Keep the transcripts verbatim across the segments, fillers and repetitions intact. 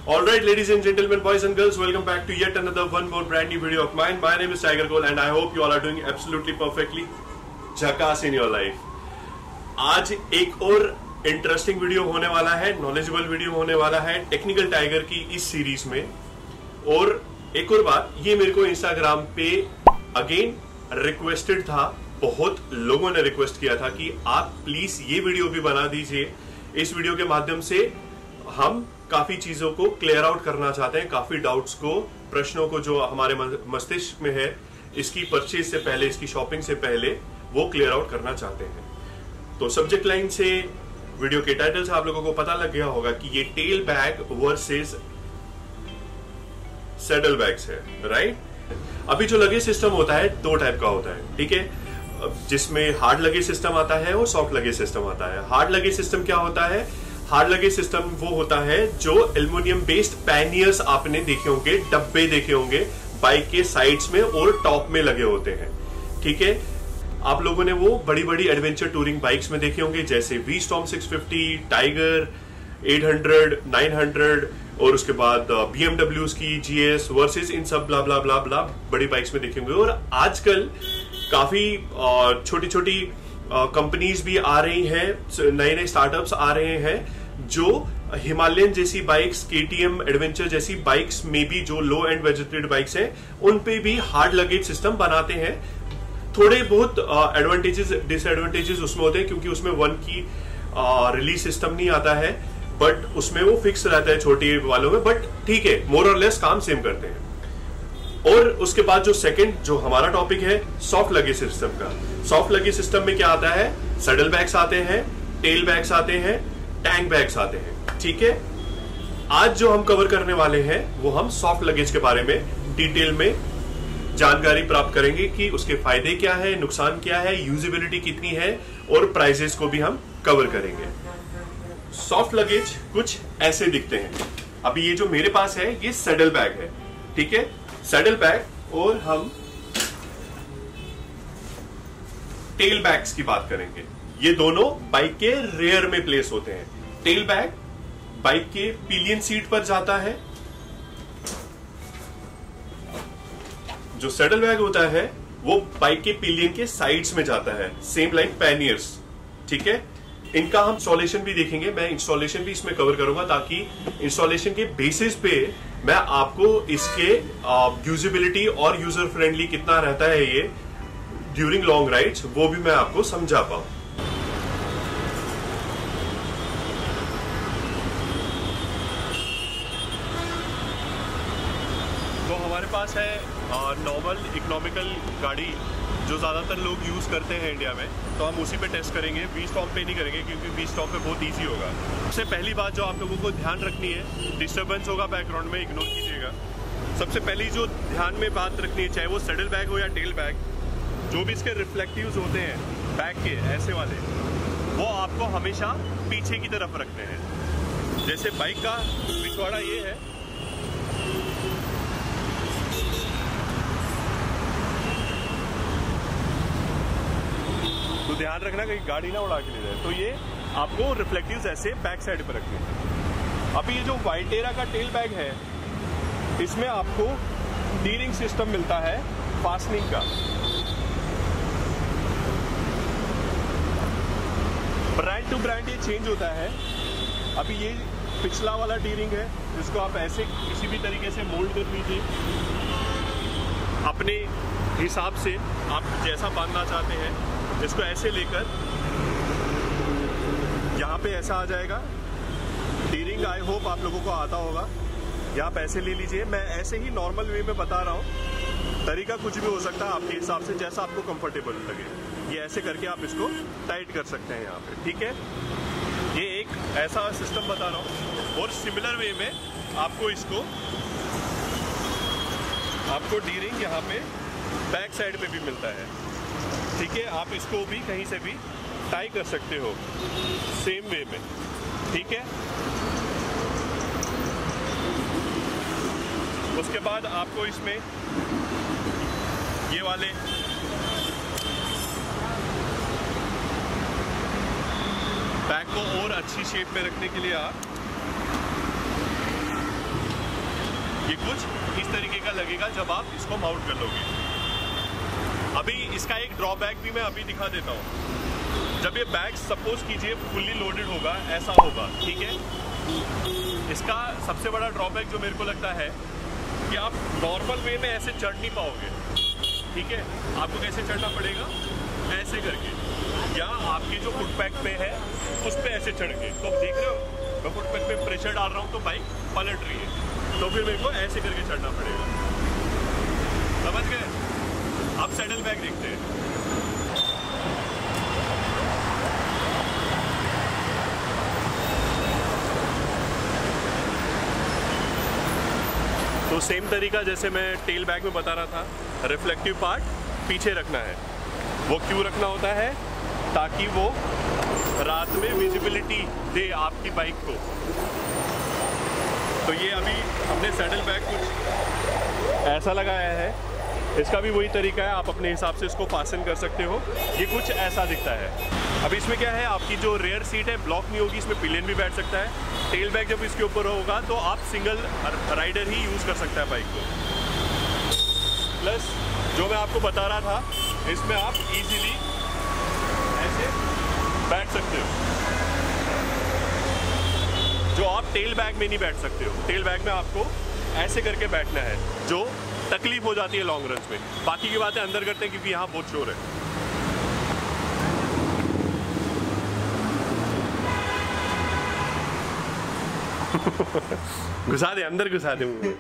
Alright, ladies and gentlemen, boys and girls, welcome back to yet another one more brand new video of mine. My name is Tiger Cole and I hope you all are doing absolutely perfectly झकास in your life. आज एक और interesting video होने वाला है, knowledgeable video होने वाला है टेक्निकल टाइगर की इस सीरीज में। और एक और बात, ये मेरे को इंस्टाग्राम पे अगेन रिक्वेस्टेड था, बहुत लोगों ने रिक्वेस्ट किया था कि आप प्लीज ये वीडियो भी बना दीजिए। इस वीडियो के माध्यम से हम काफी चीजों को क्लियर आउट करना चाहते हैं, काफी डाउट्स को, प्रश्नों को जो हमारे मस्तिष्क में है इसकी परचेज से पहले, इसकी शॉपिंग से पहले वो क्लियर आउट करना चाहते हैं। तो सब्जेक्ट लाइन से, वीडियो के टाइटल से आप लोगों को पता लग गया होगा कि ये tail bag versus saddle bags है, राइट। अभी जो लगेज सिस्टम होता है दो टाइप का होता है, ठीक है, जिसमें हार्ड लगेज सिस्टम आता है और सॉफ्ट लगेज सिस्टम आता है। हार्ड लगेज सिस्टम क्या होता है? हार्ड लगेज सिस्टम वो होता है जो एल्युमिनियम बेस्ड पैनियर्स आपने देखे होंगे, डब्बे देखे होंगे बाइक के साइड्स में और टॉप में लगे होते हैं, ठीक है। आप लोगों ने वो बड़ी बड़ी एडवेंचर टूरिंग बाइक्स में देखे होंगे, जैसे V Strom six fifty, Tiger eight hundred, nine hundred और उसके बाद बीएमडब्ल्यूज की जीएस वर्सेस इन सब ब्ला ब्ला ब्ला ब्ला बड़ी बाइक्स में देखे होंगे। और आजकल काफी छोटी छोटी कंपनीज भी आ रही हैं, नए नए स्टार्टअप्स आ रहे हैं जो हिमालयन जैसी बाइक्स, केटीएम एडवेंचर जैसी बाइक्स में भी जो लो एंड वेजिटेटेड बाइक्स हैं उन पे भी हार्ड लगेज सिस्टम बनाते हैं। थोड़े बहुत एडवांटेजेस डिसएडवांटेजेस उसमें होते हैं, क्योंकि उसमें वन की रिलीज सिस्टम नहीं आता है, बट उसमें वो फिक्स रहता है छोटे वालों में, बट ठीक है, मोर और लेस काम सेम करते हैं। और उसके बाद जो सेकंड जो हमारा टॉपिक है सॉफ्ट लगेज सिस्टम का। सॉफ्ट लगेज सिस्टम में क्या आता है? सैडल बैग्स आते हैं, टेल बैग्स आते हैं, टैंक बैग्स आते हैं, ठीक है। आज जो हम कवर करने वाले हैं वो हम सॉफ्ट लगेज के बारे में डिटेल में जानकारी प्राप्त करेंगे कि उसके फायदे क्या है, नुकसान क्या है, यूजेबिलिटी कितनी है और प्राइसेस को भी हम कवर करेंगे। सॉफ्ट लगेज कुछ ऐसे दिखते हैं। अभी ये जो मेरे पास है ये सैडल बैग है, ठीक है, सैडल बैग। और हम टेल बैग्स की बात करेंगे। ये दोनों बाइक के रेयर में प्लेस होते हैं। टेल बैग बाइक के पिलियन सीट पर जाता है, जो सैडल बैग होता है वो बाइक के पिलियन के साइड्स में जाता है, सेम लाइक पैनियर्स, ठीक है। इनका हम इंस्टॉलेशन भी देखेंगे, मैं इंस्टॉलेशन भी इसमें कवर करूंगा, ताकि इंस्टॉलेशन के बेसिस पे मैं आपको इसके यूजेबिलिटी और यूजर फ्रेंडली कितना रहता है ये ड्यूरिंग लॉन्ग राइड्स, वो भी मैं आपको समझा पाऊं। तो हमारे पास है नॉर्मल इकोनॉमिकल गाड़ी जो ज़्यादातर लोग यूज़ करते हैं इंडिया में, तो हम उसी पे टेस्ट करेंगे। वी स्टॉप पे नहीं करेंगे क्योंकि वी स्टॉप पे बहुत इजी होगा। सबसे पहली बात जो आप लोगों को ध्यान रखनी है, डिस्टर्बेंस होगा बैकग्राउंड में, इग्नोर कीजिएगा। सबसे पहली जो ध्यान में बात रखनी है, चाहे वो सैडल बैग हो या टेल बैग, जो भी इसके रिफ्लेक्टिव्स होते हैं बैक के ऐसे वाले, वो आपको हमेशा पीछे की तरफ रखने हैं। जैसे बाइक का पिछवाड़ा ये है, तो ध्यान रखना कहीं गाड़ी ना उड़ा के ले जाए। तो ये आपको रिफ्लेक्टिव्स ऐसे बैक साइड पर रखने हैं। अभी ये जो वाइटेरा का टेल बैग है, इसमें आपको डी-रिंग सिस्टम मिलता है फास्टनिंग का। ब्रांड टू ब्रांड ये चेंज होता है। अभी ये पिछला वाला डी-रिंग है, जिसको आप ऐसे किसी भी तरीके से मोल्ड कर लीजिए अपने हिसाब से, आप जैसा बांधना चाहते हैं। इसको ऐसे लेकर यहाँ पे ऐसा आ जाएगा डी-रिंग। आई होप आप लोगों को आता होगा। या आप ऐसे ले लीजिए, मैं ऐसे ही नॉर्मल वे में बता रहा हूँ, तरीका कुछ भी हो सकता है आपके हिसाब से, जैसा आपको कंफर्टेबल लगे। ये ऐसे करके आप इसको टाइट कर सकते हैं यहाँ पे, ठीक है। ये एक ऐसा सिस्टम बता रहा हूँ। और सिमिलर वे में आपको इसको आपको डी-रिंग यहाँ पे बैक साइड पे भी मिलता है, ठीक है। आप इसको भी कहीं से भी टाई कर सकते हो सेम वे में, ठीक है। उसके बाद आपको इसमें ये वाले बैग को और अच्छी शेप में रखने के लिए आप ये कुछ इस तरीके का लगेगा जब आप इसको माउंट कर लोगे। अभी इसका एक ड्रॉबैक भी मैं अभी दिखा देता हूँ। जब ये बैग सपोज कीजिए फुल्ली लोडेड होगा, ऐसा होगा, ठीक है। इसका सबसे बड़ा ड्रॉबैक जो मेरे को लगता है कि आप नॉर्मल वे में ऐसे चढ़ नहीं पाओगे, ठीक है। आपको कैसे चढ़ना पड़ेगा, ऐसे करके, या आपके जो फुट पैक पे है उस पे ऐसे चढ़ के। तो आप देख रहे हो मैं फुट पैक पे प्रेशर डाल रहा हूँ तो बाइक पलट रही है, तो फिर मेरे को ऐसे करके चढ़ना पड़ेगा। समझ गए? आप सैडल बैग देखते हैं, तो सेम तरीका जैसे मैं टेल बैग में बता रहा था, रिफ्लेक्टिव पार्ट पीछे रखना है। वो क्यों रखना होता है? ताकि वो रात में विजिबिलिटी दे आपकी बाइक को। तो ये अभी हमने सैडल बैग कुछ ऐसा लगाया है, इसका भी वही तरीका है, आप अपने हिसाब से इसको फासन कर सकते हो। ये कुछ ऐसा दिखता है। अब इसमें क्या है, आपकी जो रेयर सीट है ब्लॉक नहीं होगी, इसमें पिलियन भी बैठ सकता है। टेल बैग जब इसके ऊपर होगा तो आप सिंगल राइडर ही यूज़ कर सकता है बाइक को। प्लस जो मैं आपको बता रहा था, इसमें आप इजीली ऐसे बैठ सकते हो, जो आप टेल बैग में नहीं बैठ सकते हो। टेल बैग में आपको ऐसे करके बैठना है, जो तकलीफ हो जाती है लॉन्ग रन में। बाकी की बातें अंदर करते हैं क्योंकि यहाँ बहुत शोर है। घुसा दे, अंदर घुसा दे मुझे।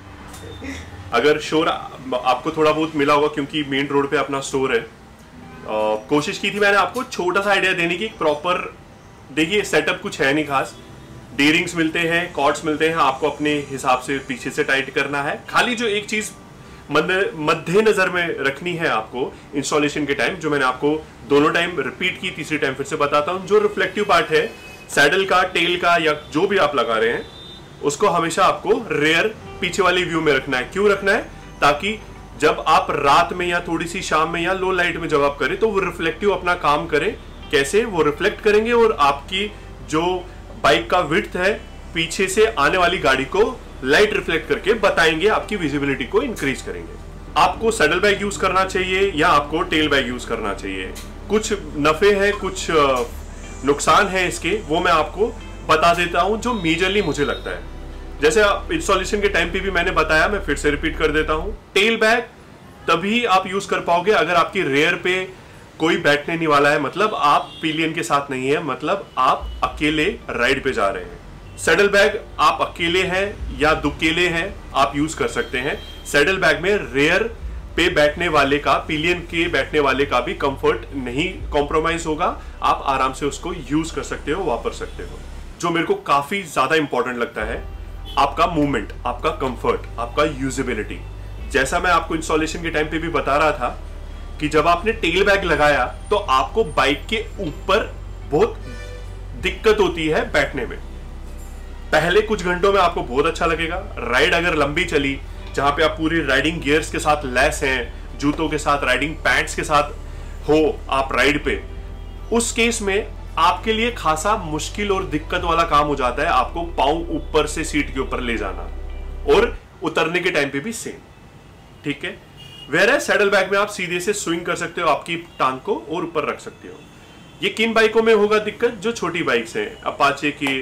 अगर शोर आपको थोड़ा बहुत मिला होगा क्योंकि मेन रोड पे अपना स्टोर है। आ, कोशिश की थी मैंने आपको छोटा सा आइडिया देने की, प्रॉपर देखिए सेटअप कुछ है नहीं खास। डीरिंग्स मिलते हैं, कॉर्ड्स मिलते हैं, आपको अपने हिसाब से पीछे से टाइट करना है। खाली जो एक चीज मध्य नजर में रखनी है आपको इंस्टॉलेशन के टाइम, जो मैंने आपको दोनों टाइम रिपीट की, तीसरी टाइम फिर से बताता हूं, जो रिफ्लेक्टिव पार्ट है सैडल का, टेल का, या जो भी आप लगा रहे हैं, उसको हमेशा आपको रेयर पीछे वाली व्यू में रखना है। क्यों रखना है? ताकि जब आप रात में या थोड़ी सी शाम में या लो लाइट में जब आप करें तो वो रिफ्लेक्टिव अपना काम करे। कैसे? वो रिफ्लेक्ट करेंगे और आपकी जो बाइक का विड्थ है पीछे से आने वाली गाड़ी को लाइट रिफ्लेक्ट करके बताएंगे, आपकी विजिबिलिटी को इंक्रीज करेंगे। आपको सैडल बैग यूज करना चाहिए या आपको टेल बैग यूज करना चाहिए। कुछ नफे हैं, कुछ नुकसान है इसके, वो मैं आपको बता देता हूं जो मेजरली मुझे लगता है। जैसे इंस्टॉलेशन के टाइम पे भी मैंने बताया, मैं फिर से रिपीट कर देता हूं। टेल बैग तभी आप यूज कर पाओगे अगर आपकी रेयर पे कोई बैठने नहीं वाला है, मतलब आप पिलियन के साथ नहीं है, मतलब आप अकेले राइड पे जा रहे हैं। सैडल बैग आप अकेले हैं या दुकेले हैं, आप यूज कर सकते हैं। सैडल बैग में रेयर पे बैठने वाले का, पिलियन के बैठने वाले का भी कंफर्ट नहीं कॉम्प्रोमाइज होगा। आप आराम से उसको यूज कर सकते हो, वापर सकते हो। जो मेरे को काफी ज्यादा इंपॉर्टेंट लगता है, आपका मूवमेंट, आपका कंफर्ट, आपका यूजेबिलिटी। जैसा मैं आपको इंस्टॉलेशन के टाइम पे भी बता रहा था कि जब आपने टेल बैग लगाया तो आपको बाइक के ऊपर बहुत दिक्कत होती है बैठने में। पहले कुछ घंटों में आपको बहुत अच्छा लगेगा। राइड अगर लंबी चली, जहां पे आप पूरी राइडिंग गियर्स के साथ लैस हैं, जूतों के साथ, राइडिंग पैंट्स के साथ हो आप राइड पे, उस केस में आपके लिए खासा मुश्किल और दिक्कत वाला काम हो जाता है आपको पांव ऊपर से सीट के ऊपर ले जाना, और उतरने के टाइम पे भी सेम, ठीक है। वेयर सैडल बैग में आप सीधे से स्विंग कर सकते हो आपकी टांग को और ऊपर रख सकते हो। ये किन बाइकों में होगा दिक्कत? जो छोटी बाइक्स हैं, अपाचे की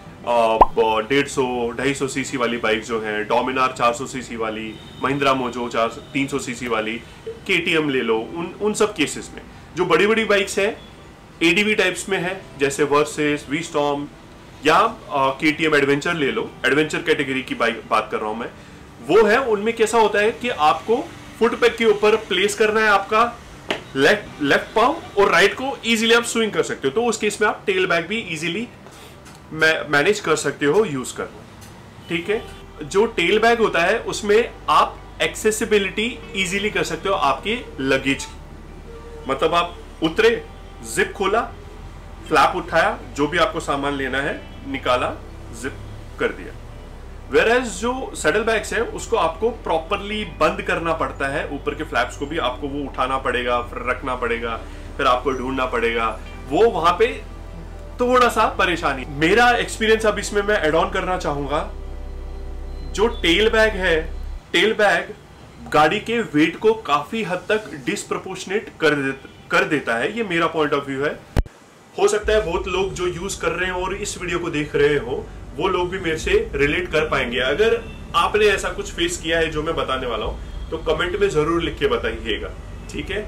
डेढ़ सौ ढाई सौ सीसी वाली बाइक जो है, डोमिनार चार सौ सीसी वाली, महिंद्रा मोजो चार तीन सौ सीसी वाली, केटीएम ले लो, उन उन सब केसेस में। जो बड़ी बड़ी बाइक्स हैं एडीवी टाइप्स में है, जैसे वर्सेस, वी स्टॉर्म या केटीएम एडवेंचर ले लो, एडवेंचर कैटेगरी की बाइक बात कर रहा हूं मैं, वो है। उनमें कैसा होता है कि आपको फुट पैक के ऊपर प्लेस करना है आपका लेफ्ट लेफ्ट पांव, और राइट को इजीली आप स्विंग कर सकते हो। तो उस केस में आप टेल बैग भी इजीली मैनेज कर सकते हो यूज करना, ठीक है। जो टेल बैग होता है उसमें आप एक्सेसिबिलिटी इजीली कर सकते हो आपके लगेज की। मतलब आप उतरे, जिप खोला, फ्लैप उठाया, जो भी आपको सामान लेना है निकाला, जिप कर दिया। वेयरएज जो सैडल बैग्स है उसको आपको प्रॉपरली बंद करना पड़ता है। ऊपर के फ्लैप्स को भी आपको वो उठाना पड़ेगा, फिर रखना पड़ेगा, फिर आपको ढूंढना पड़ेगा, वो वहां पे थोड़ा सा परेशानी। मेरा एक्सपीरियंस अब इसमें मैं एड ऑन करना चाहूंगा, जो टेल बैग है, टेल बैग गाड़ी के वेट को काफी हद तक डिसप्रोपोर्शनेट कर दे, कर देता है। ये मेरा पॉइंट ऑफ व्यू है। हो सकता है बहुत लोग जो यूज कर रहे हो और इस वीडियो को देख रहे हो वो लोग भी मेरे से रिलेट कर पाएंगे। अगर आपने ऐसा कुछ फेस किया है जो मैं बताने वाला हूं तो कमेंट में जरूर लिख के बताइएगा, ठीक है।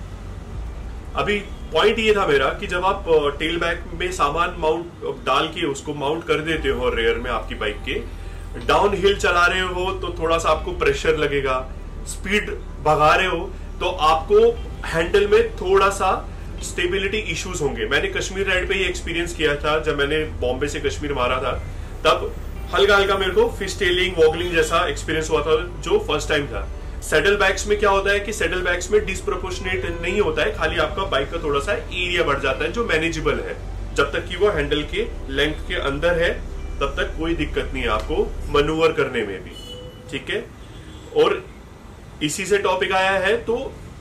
अभी पॉइंट ये था मेरा कि जब आप टेल बैग में सामान माउंट डाल के उसको माउंट कर देते हो रेयर में आपकी बाइक के, डाउन हिल चला रहे हो तो थोड़ा सा आपको प्रेशर लगेगा, स्पीड भगा रहे हो तो आपको हैंडल में थोड़ा सा स्टेबिलिटी इश्यूज होंगे। मैंने कश्मीर राइड पे ये एक्सपीरियंस किया था। जब मैंने बॉम्बे से कश्मीर मारा था तब हल्का हल्का मेरे को फिशटेलिंग वॉगलिंग जैसा एक्सपीरियंस हुआ था जो फर्स्ट टाइम था। सैडल बैग्स में क्या होता है कि सैडल बैग्स में डिसप्रोपोर्शनेट नहीं होता है, खाली आपका बाइक का थोड़ा सा एरिया बढ़ जाता है जो मैनेजेबल है। जब तक कि वो हैंडल के लेंथ के अंदर है तब तक कोई दिक्कत नहीं है आपको मनूवर करने में भी, ठीक है। और इसी से टॉपिक आया है तो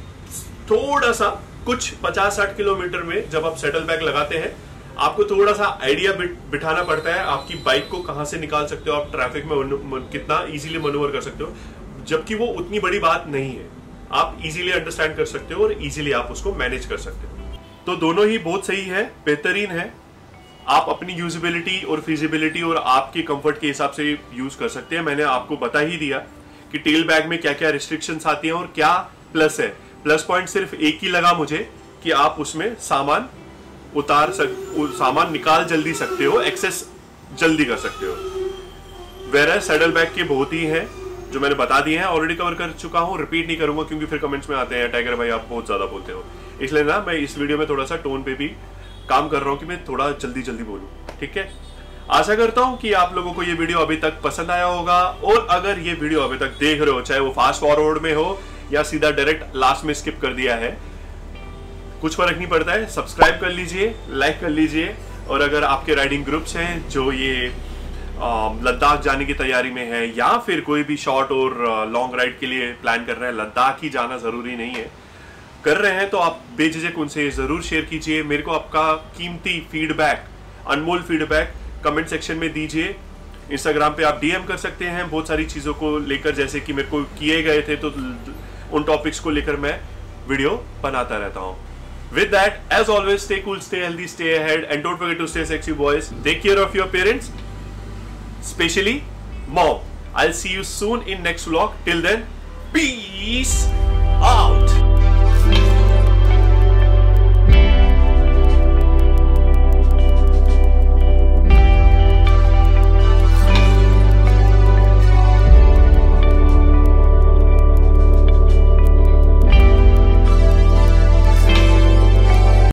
थोड़ा सा कुछ पचास साठ किलोमीटर में जब आप सैडल बैग लगाते हैं आपको थोड़ा सा आइडिया बिठाना पड़ता है आपकी बाइक को कहां से निकाल सकते हो, आप ट्रैफिक में कितना इजीली मनूवर कर सकते हो, जबकि वो उतनी बड़ी बात नहीं है। आप इजीली अंडरस्टैंड कर सकते हो और इजीली आप उसको मैनेज कर सकते हो। तो दोनों ही बहुत सही है, बेहतरीन है। आप अपनी यूजेबिलिटी और फिजिबिलिटी और आपके कंफर्ट के हिसाब से यूज कर सकते हैं। मैंने आपको बता ही दिया कि टेल बैग में क्या क्या रिस्ट्रिक्शंस आती हैं और क्या प्लस है। प्लस पॉइंट सिर्फ एक ही लगा मुझे कि आप उसमें सामान उतार सक सामान निकाल जल्दी सकते हो, एक्सेस जल्दी कर सकते हो। वेयर सैडल बैग के बहुत ही हैं जो मैंने बता दिए हैं, ऑलरेडी कवर कर चुका हूं, रिपीट नहीं करूंगा क्योंकि फिर कमेंट्स में आते हैं टाइगर भाई आप बहुत ज्यादा बोलते हो। इसलिए ना मैं इस वीडियो में थोड़ा सा टोन पे भी काम कर रहा हूं कि मैं थोड़ा जल्दी जल्दी बोलूं, ठीक है। आशा करता हूं कि आप लोगों को ये वीडियो अभी तक पसंद आया होगा, और अगर ये वीडियो अभी तक देख रहे हो चाहे वो फास्ट फॉरवर्ड में हो या सीधा डायरेक्ट लास्ट में स्किप कर दिया है, कुछ फर्क नहीं पड़ता है। सब्सक्राइब कर लीजिए, लाइक कर लीजिए, और अगर आपके राइडिंग ग्रुप्स हैं जो ये लद्दाख जाने की तैयारी में है या फिर कोई भी शॉर्ट और लॉन्ग राइड के लिए प्लान कर रहे हैं, लद्दाख ही जाना जरूरी नहीं है, कर रहे हैं तो आप बेझिझक उनसे जरूर शेयर कीजिए। मेरे को आपका कीमती फीडबैक, अनमोल फीडबैक कमेंट सेक्शन में दीजिए। इंस्टाग्राम पे आप डीएम कर सकते हैं बहुत सारी चीजों को लेकर, जैसे कि मेरे को किए गए थे तो उन टॉपिक्स को लेकर मैं वीडियो बनाता रहता हूं। With that, as always, stay cool, stay healthy, stay ahead, and don't forget to stay sexy, boys. Take care of your parents, especially mom. I'll see you soon in next vlog. Till then, peace out.